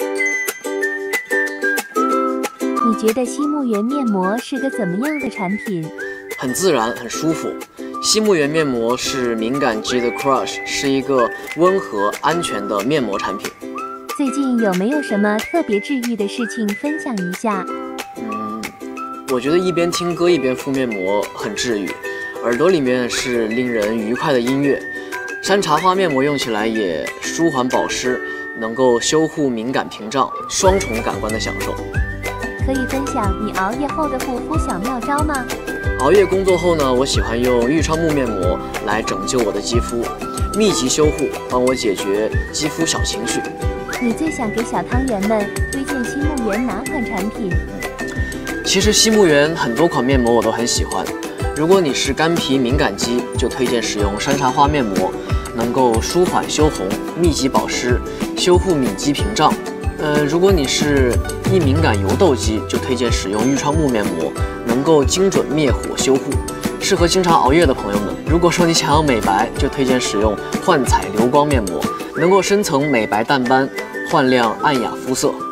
你觉得西木源面膜是个怎么样的产品？ 很自然，很舒服。西木源面膜是敏感肌的 crush， 是一个温和、安全的面膜产品。 最近有没有什么特别治愈的事情分享一下？ 我觉得一边听歌一边敷面膜很治愈，耳朵里面是令人愉快的音乐。山茶花面膜用起来也舒缓保湿，能够修护敏感屏障，双重感官的享受。 可以分享你熬夜后的护肤小妙招吗？ 熬夜工作后呢，我喜欢用愈创木面膜来拯救我的肌肤，密集修护，帮我解决肌肤小情绪。 你最想给小汤圆们推荐西木源哪款产品？ 其实西木源很多款面膜我都很喜欢，如果你是干皮敏感肌，就推荐使用山茶花面膜，能够舒缓修红、密集保湿、修护敏肌屏障。如果你是易敏感油痘肌，就推荐使用愈创木面膜，能够精准灭火修护，适合经常熬夜的朋友们。如果说你想要美白，就推荐使用焕彩流光面膜，能够深层美白淡斑，焕亮暗哑肤色。